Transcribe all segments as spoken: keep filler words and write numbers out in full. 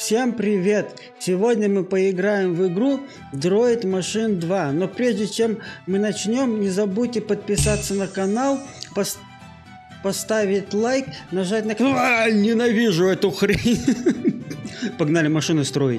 Всем привет! Сегодня мы поиграем в игру Droid Machine два. Но прежде чем мы начнем, не забудьте подписаться на канал, пос поставить лайк, нажать на кнопку. А, ненавижу эту хрень! Погнали машины строить.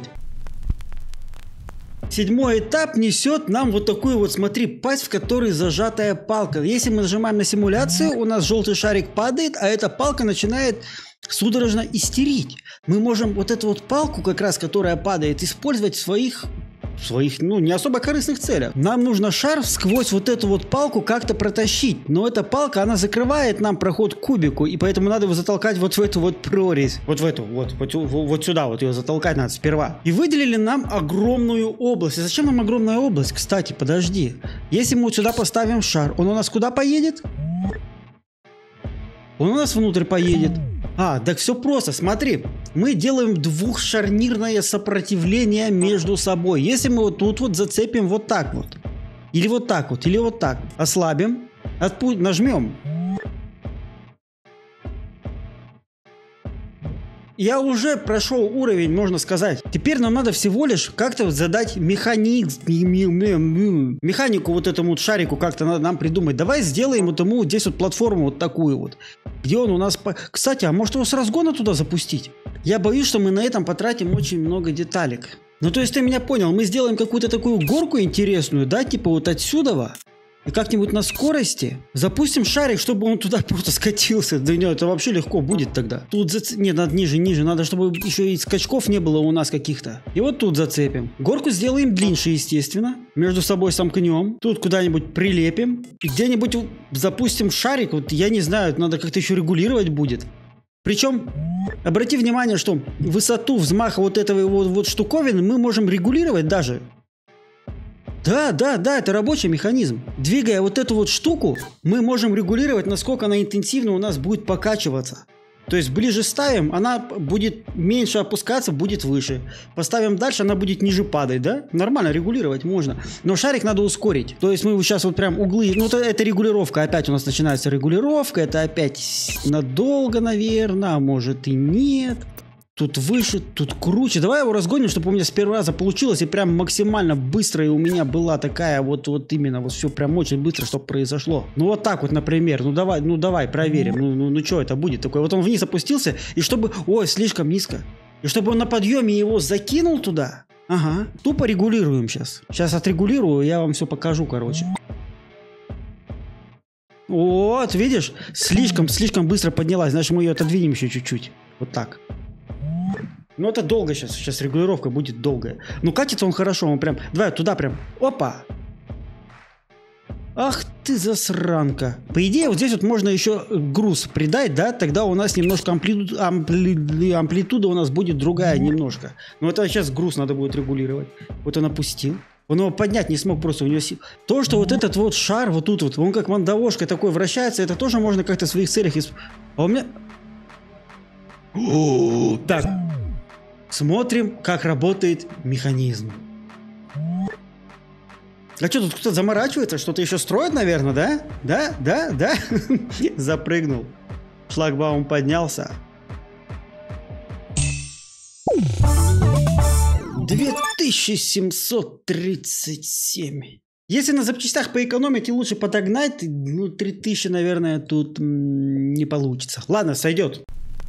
Седьмой этап несет нам вот такую вот, смотри, пасть, в которой зажатая палка. Если мы нажимаем на симуляцию, у нас желтый шарик падает, а эта палка начинает судорожно истерить. Мы можем вот эту вот палку, как раз, которая падает, использовать в своих, в своих, ну, не особо корыстных целях. Нам нужно шар сквозь вот эту вот палку как-то протащить. Но эта палка, она закрывает нам проход к кубику, и поэтому надо его затолкать вот в эту вот прорезь. Вот в эту, вот, вот, вот сюда вот ее затолкать надо сперва. И выделили нам огромную область. И зачем нам огромная область? Кстати, подожди. Если мы вот сюда поставим шар, он у нас куда поедет? Он у нас внутрь поедет. А, так все просто, смотри. Мы делаем двухшарнирное сопротивление между собой. Если мы вот тут вот зацепим вот так вот, или вот так вот, или вот так, ослабим, отпу- нажмем. Я уже прошел уровень, можно сказать. Теперь нам надо всего лишь как-то задать механик... механику вот этому вот шарику, как-то надо нам придумать. Давай сделаем вот ему здесь вот платформу вот такую вот. Где он у нас... По... Кстати, а может его с разгона туда запустить? Я боюсь, что мы на этом потратим очень много деталек. Ну то есть ты меня понял, мы сделаем какую-то такую горку интересную, да, типа вот отсюда. И как-нибудь на скорости запустим шарик, чтобы он туда просто скатился. Да нет, это вообще легко будет тогда. Тут зац... Нет, надо ниже, ниже. Надо, чтобы еще и скачков не было у нас каких-то. И вот тут зацепим. Горку сделаем длиннее, естественно. Между собой сомкнем. Тут куда-нибудь прилепим. И где-нибудь запустим шарик. Вот я не знаю, надо как-то еще регулировать будет. Причем, обрати внимание, что высоту взмаха вот этого вот, вот штуковины мы можем регулировать даже. Да, да, да, это рабочий механизм. Двигая вот эту вот штуку, мы можем регулировать, насколько она интенсивно у нас будет покачиваться. То есть ближе ставим, она будет меньше опускаться, будет выше. Поставим дальше, она будет ниже падать, да? Нормально регулировать можно. Но шарик надо ускорить. То есть мы сейчас вот прям углы... Ну, это, это регулировка. Опять у нас начинается регулировка. Это опять надолго, наверное, а может и нет. Тут выше, тут круче. Давай его разгоним, чтобы у меня с первого раза получилось и прям максимально быстро. И у меня была такая вот, вот именно вот все прям очень быстро, чтобы произошло. Ну вот так вот, например. Ну давай, ну давай, проверим. Ну, ну, ну что это будет такое? Вот он вниз опустился, и чтобы... Ой, слишком низко. И чтобы он на подъеме его закинул туда. Ага. Тупо регулируем сейчас. Сейчас отрегулирую, я вам все покажу, короче. Вот, видишь? Слишком, слишком быстро поднялась. Значит, мы ее отодвинем еще чуть-чуть. Вот так. Ну это долго сейчас, сейчас регулировка будет долгая. Ну катится он хорошо, он прям, давай туда прям, опа. Ах ты засранка. По идее вот здесь вот можно еще груз придать, да, тогда у нас немножко амплиту... ампли... амплитуда у нас будет другая немножко. Но это сейчас груз надо будет регулировать. Вот он опустил. Он его поднять не смог просто, у него сил. То, что вот этот вот шар вот тут вот, он как мандавошка такой вращается, это тоже можно как-то в своих целях... Исп... А у меня... О, так... Смотрим, как работает механизм. А что, тут кто-то заморачивается? Что-то еще строит, наверное, да? Да, да, да? Запрыгнул. Шлагбаум поднялся. две тысячи семьсот тридцать семь. Если на запчастях поэкономить и лучше подогнать, ну, три тысячи, наверное, тут не получится. Ладно, сойдет.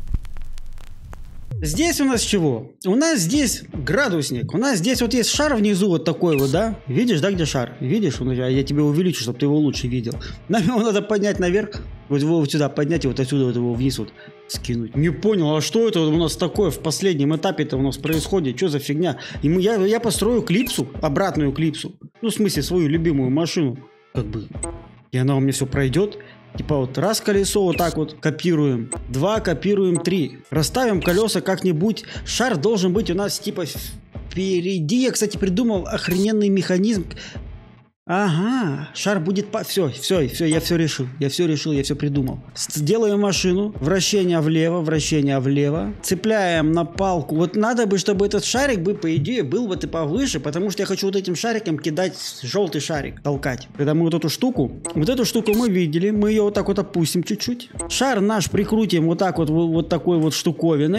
Здесь у нас чего? У нас здесь градусник. У нас здесь вот есть шар внизу вот такой вот, да? Видишь, да, где шар? Видишь? Я тебе увеличу, чтобы ты его лучше видел. Нам его надо поднять наверх. Вот его вот сюда поднять и вот отсюда вот его вниз вот скинуть. Не понял, а что это у нас такое в последнем этапе-то у нас происходит? Что за фигня? Ему я, я построю клипсу, обратную клипсу. Ну, в смысле, свою любимую машину. Как бы. И она у меня все пройдет. Типа вот раз колесо вот так вот копируем, два копируем, три. Расставим колеса как-нибудь. Шар должен быть у нас типа впереди. Я, кстати, придумал охрененный механизм. Ага, шар будет... По... Все, все, все, я все решил. Я все решил, я все придумал. Делаем машину. Вращение влево, вращение влево. Цепляем на палку. Вот надо бы, чтобы этот шарик бы, по идее, был вот и повыше, потому что я хочу вот этим шариком кидать желтый шарик, толкать. Когда мы вот эту штуку... Вот эту штуку мы видели. Мы ее вот так вот опустим чуть-чуть. Шар наш прикрутим вот так вот, вот такой вот штуковиной.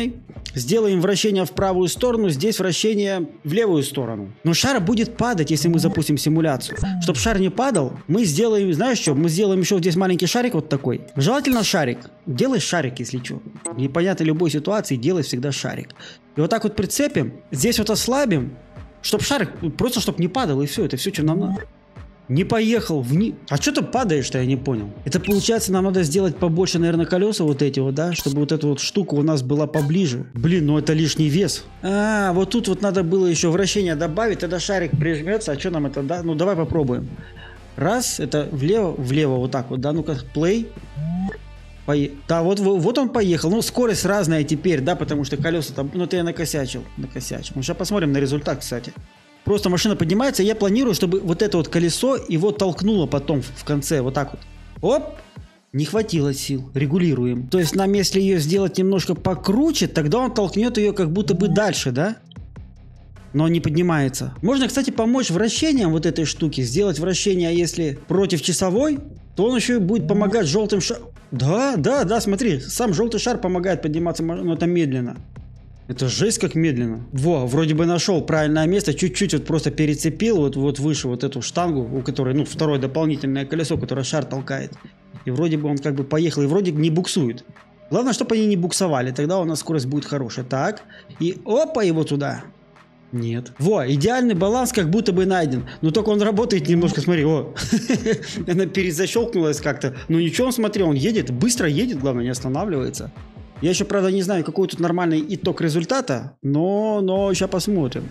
Сделаем вращение в правую сторону, здесь вращение в левую сторону. Но шар будет падать, если мы запустим симуляцию. Чтобы шар не падал, мы сделаем, знаешь что, мы сделаем еще здесь маленький шарик вот такой. Желательно шарик. Делай шарик, если что. В непонятной любой ситуации делай всегда шарик. И вот так вот прицепим, здесь вот ослабим, чтобы шарик, просто чтобы не падал, и все, это все, что нам надо. Не поехал вниз. А что ты падаешь-то, я не понял. Это получается, нам надо сделать побольше, наверное, колеса вот эти вот, да? Чтобы вот эта вот штука у нас была поближе. Блин, ну это лишний вес. А, вот тут вот надо было еще вращение добавить, тогда шарик прижмется. А что нам это, да? Ну давай попробуем. Раз, это влево, влево вот так вот, да? Ну-ка, play. Пое... Да, вот, вот он поехал. Ну, скорость разная теперь, да, потому что колеса там... Ну, ты я накосячил, накосячил. Ну, сейчас посмотрим на результат, кстати. Просто машина поднимается, я планирую, чтобы вот это вот колесо его толкнуло потом в конце, вот так вот. Оп! Не хватило сил, регулируем. То есть нам, если ее сделать немножко покруче, тогда он толкнет ее как будто бы дальше, да? Но не поднимается. Можно, кстати, помочь вращением вот этой штуки. Сделать вращение, если против часовой, то он еще и будет помогать желтым шаром. Да, да, да, смотри, сам желтый шар помогает подниматься, но это медленно. Это жесть как медленно. Во, вроде бы нашел правильное место, чуть-чуть вот просто перецепил вот, вот выше вот эту штангу, у которой, ну, второе дополнительное колесо, которое шар толкает. И вроде бы он как бы поехал, и вроде не буксует. Главное, чтобы они не буксовали, тогда у нас скорость будет хорошая. Так, и опа, его туда. Нет. Во, идеальный баланс как будто бы найден. Но только он работает немножко, смотри, о. Она перезащелкнулась как-то. Ну ничего, он смотри, он едет, быстро едет, главное, не останавливается. Я еще, правда, не знаю, какой тут нормальный итог результата, но, но сейчас посмотрим.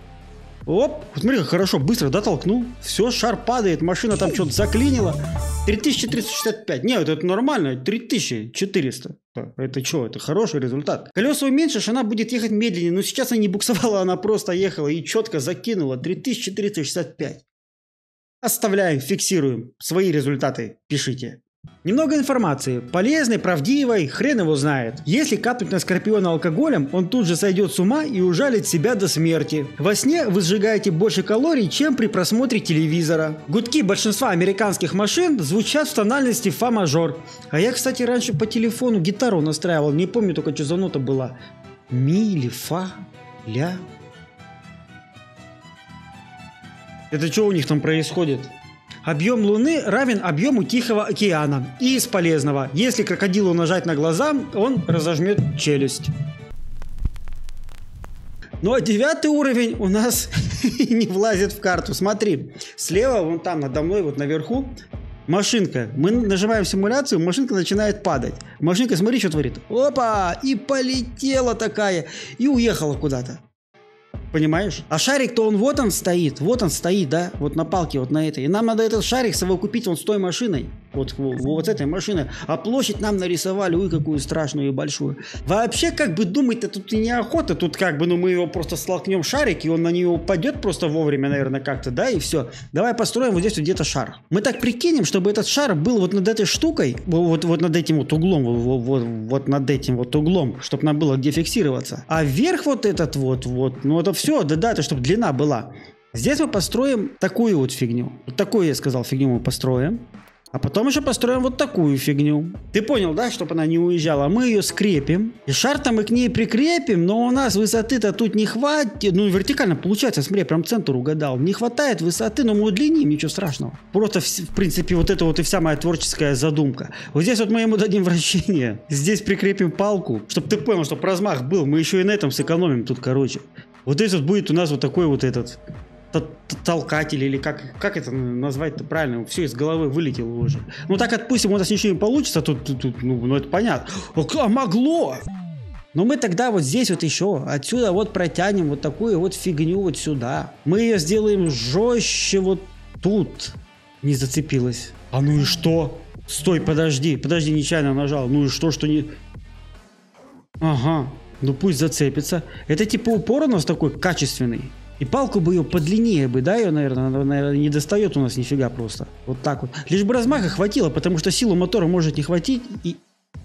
Оп, смотри, как хорошо, быстро дотолкнул. Все, шар падает, машина там что-то заклинила. три тысячи триста шестьдесят пять. Нет, это нормально, три тысячи четыреста. Это что, это хороший результат. Колеса уменьшишь, она будет ехать медленнее. Но сейчас она не буксовала, она просто ехала и четко закинула. три тысячи триста шестьдесят пять. Оставляем, фиксируем. Свои результаты пишите. Немного информации. Полезной, правдивой, хрен его знает. Если капнуть на Скорпиона алкоголем, он тут же сойдет с ума и ужалит себя до смерти. Во сне вы сжигаете больше калорий, чем при просмотре телевизора. Гудки большинства американских машин звучат в тональности фа мажор. А я, кстати, раньше по телефону гитару настраивал. Не помню только, что за нота была. Ми или фа, ля. Это что у них там происходит? Объем Луны равен объему Тихого океана. И из полезного. Если крокодилу нажать на глаза, он разожмет челюсть. Ну а девятый уровень у нас не влазит в карту. Смотри, слева, вон там надо мной, вот наверху, машинка. Мы нажимаем симуляцию, машинка начинает падать. Машинка, смотри, что творит. Опа! И полетела такая. И уехала куда-то. Понимаешь? А шарик-то он вот он стоит, вот он стоит, да, вот на палке вот на этой. И нам надо этот шарик совокупить он с той машиной, вот, вот, вот с этой машиной. А площадь нам нарисовали, ой, какую страшную и большую. Вообще, как бы думать-то тут и неохота, тут как бы, ну мы его просто столкнем шарик, и он на него упадет просто вовремя, наверное, как-то, да, и все. Давай построим вот здесь вот где-то шар. Мы так прикинем, чтобы этот шар был вот над этой штукой, вот, вот над этим вот углом, вот, вот, вот над этим вот углом, чтобы нам было где фиксироваться. А вверх вот этот вот, вот, ну это все, да-да, это чтобы длина была. Здесь мы построим такую вот фигню. Вот такую, я сказал, фигню мы построим. А потом еще построим вот такую фигню. Ты понял, да, чтобы она не уезжала? Мы ее скрепим. И шар-то мы к ней прикрепим, но у нас высоты-то тут не хватит. Ну, вертикально получается, смотри, прям центр угадал. Не хватает высоты, но мы удлиним, ничего страшного. Просто, в, в принципе, вот это вот и вся моя творческая задумка. Вот здесь вот мы ему дадим вращение. Здесь прикрепим палку, чтобы ты понял, чтобы размах был. Мы еще и на этом сэкономим тут, короче. Вот здесь вот будет у нас вот такой вот этот... толкатель, или как, как это назвать-то правильно, все из головы вылетело уже. Ну так отпустим, у нас ничего не получится, тут, тут, тут ну, ну это понятно. А могло! Но мы тогда вот здесь вот еще, отсюда вот протянем вот такую вот фигню вот сюда. Мы ее сделаем жестче вот тут. Не зацепилась. А ну и что? Стой, подожди, подожди, нечаянно нажал. Ну и что, что не... Ага, ну пусть зацепится. Это типа упор у нас такой качественный. И палку бы ее подлиннее бы, да, ее, наверное, она, наверное, не достает у нас нифига просто. Вот так вот. Лишь бы размаха хватило, потому что силу мотора может не хватить. И...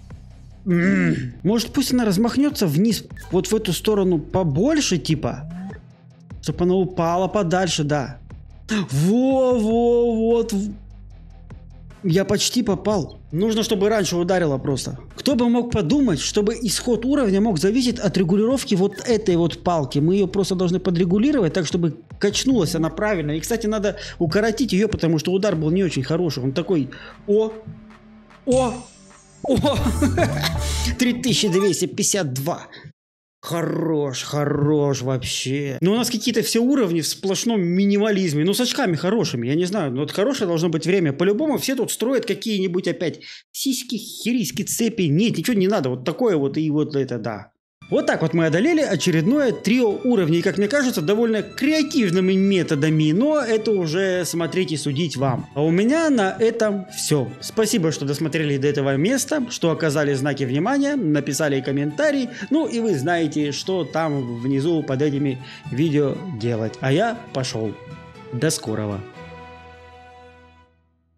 М-м-м. Может, пусть она размахнется вниз, вот в эту сторону побольше, типа. Чтобы она упала подальше, да. Во-во-вот. Я почти попал. Нужно, чтобы раньше ударило просто. Кто бы мог подумать, чтобы исход уровня мог зависеть от регулировки вот этой вот палки. Мы ее просто должны подрегулировать так, чтобы качнулась она правильно. И, кстати, надо укоротить ее, потому что удар был не очень хороший. Он такой: о, о, о, три тысячи двести пятьдесят два. Хорош, хорош вообще. Но у нас какие-то все уровни в сплошном минимализме. Ну, с очками хорошими, я не знаю. Но вот хорошее должно быть время. По-любому все тут строят какие-нибудь опять сиськи, хириски, цепи. Нет, ничего не надо. Вот такое вот и вот это, да. Вот так вот мы одолели очередное трио уровней, как мне кажется, довольно креативными методами, но это уже смотреть и судить вам. А у меня на этом все. Спасибо, что досмотрели до этого места, что оказали знаки внимания, написали комментарий, ну и вы знаете, что там внизу под этими видео делать. А я пошел. До скорого.